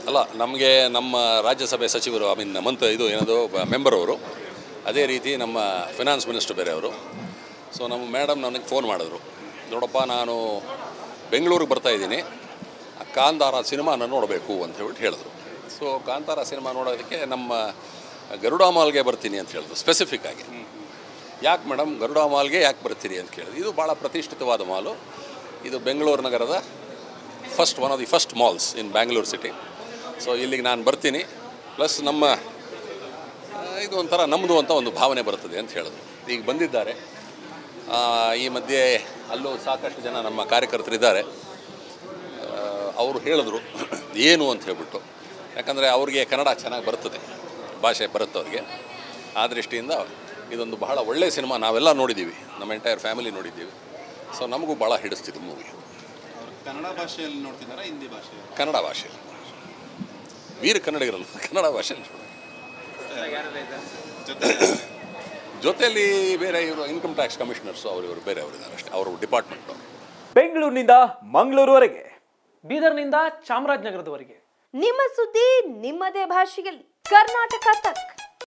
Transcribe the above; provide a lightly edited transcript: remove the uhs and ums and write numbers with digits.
ಅಲ್ಲ, ನಮಗೆ ನಮ್ಮ ರಾಜ್ಯಸಭೆ ಸಚಿವರು ಇದು ಏನದು ಮೆಂಬರ್ ಅವರು, ಅದೇ ರೀತಿ ನಮ್ಮ ಫಿನಾನ್ಸ್ ಮಿನಿಸ್ಟರ್ ಬೇರೆ ಅವರು. ಸೊ ನಮ್ಮ ಮೇಡಮ್ ನನಗೆ ಫೋನ್ ಮಾಡಿದ್ರು, ನೋಡಪ್ಪ ನಾನು ಬೆಂಗಳೂರಿಗೆ ಬರ್ತಾಯಿದ್ದೀನಿ, ಕಾಂತಾರ ಸಿನಿಮಾನ ನೋಡಬೇಕು ಅಂತ ಹೇಳ್ಬಿಟ್ಟು ಹೇಳಿದ್ರು. ಸೊ ಕಾಂತಾರ ಸಿನಿಮಾ ನೋಡೋದಕ್ಕೆ ನಮ್ಮ ಗರುಡಾ ಮಾಲ್ಗೆ ಬರ್ತೀನಿ ಅಂತ ಹೇಳಿದ್ರು ಸ್ಪೆಸಿಫಿಕ್ ಆಗಿ. ಯಾಕೆ ಮೇಡಮ್ ಗರುಡಾ ಮಾಲ್ಗೆ ಯಾಕೆ ಬರ್ತೀರಿ ಅಂತ ಕೇಳಿದ್ರು. ಇದು ಭಾಳ ಪ್ರತಿಷ್ಠಿತವಾದ ಮಾಲು, ಇದು ಬೆಂಗಳೂರು ನಗರದ one of the first malls in Bangalore city. So ಇಲ್ಲಿಗೆ ನಾನು ಬರ್ತೀನಿ, ಪ್ಲಸ್ ನಮ್ಮ ಇದು ಒಂಥರ ನಮ್ಮದು ಅಂತ ಒಂದು ಭಾವನೆ ಬರ್ತದೆ ಅಂತ ಹೇಳಿದ್ರು. ಈಗ ಬಂದಿದ್ದಾರೆ. ಈ ಮಧ್ಯೆ ಅಲ್ಲೂ ಸಾಕಷ್ಟು ಜನ ನಮ್ಮ ಕಾರ್ಯಕರ್ತರಿದ್ದಾರೆ. ಅವರು ಹೇಳಿದ್ರು ಏನು ಅಂತ ಹೇಳ್ಬಿಟ್ಟು, ಯಾಕಂದರೆ ಅವ್ರಿಗೆ ಕನ್ನಡ ಚೆನ್ನಾಗಿ ಬರ್ತದೆ, ಭಾಷೆ ಬರುತ್ತೆ ಅವ್ರಿಗೆ. ಆ ದೃಷ್ಟಿಯಿಂದ ಇದೊಂದು ಬಹಳ ಒಳ್ಳೆಯ ಸಿನಿಮಾ. ನಾವೆಲ್ಲ ನೋಡಿದ್ದೀವಿ, ನಮ್ಮ ಎಂಟೈರ್ ಫ್ಯಾಮಿಲಿ ನೋಡಿದ್ದೀವಿ. ಸೊ ನಮಗೂ ಭಾಳ ಹಿಡಿಸ್ತಿದ್ದು ಮೂವಿ. ಕನ್ನಡ ಭಾಷೆಯಲ್ಲಿ ನೋಡ್ತಿದ್ದಾರಾ ಹಿಂದಿ ಭಾಷೆ? ಕನ್ನಡ ಭಾಷೆಯಲ್ಲಿ. ವೀರ ಕನ್ನಡಿಗರಲ್ಲ, ಕನ್ನಡ ಭಾಷೆಯಲ್ಲಿ. ಜೊತೆಯಲ್ಲಿ ಬೇರೆ ಇವರು ಇನ್ಕಮ್ ಟ್ಯಾಕ್ಸ್ ಕಮಿಷನರ್ಸು ಅವರು ಬೇರೆ ಅವರಿದ್ದಾರೆ ಅಷ್ಟೇ, ಅವರು ಡಿಪಾರ್ಟ್ಮೆಂಟ್. ಬೆಂಗಳೂರಿನಿಂದ ಮಂಗಳೂರುವರೆಗೆ, ಬೀದರ್ನಿಂದ ಚಾಮರಾಜನಗರದವರೆಗೆ ನಿಮ್ಮ ಸುದ್ದಿ ನಿಮ್ಮದೇ ಭಾಷೆಯಲ್ಲಿ. ಕರ್ನಾಟಕ ತಕ್.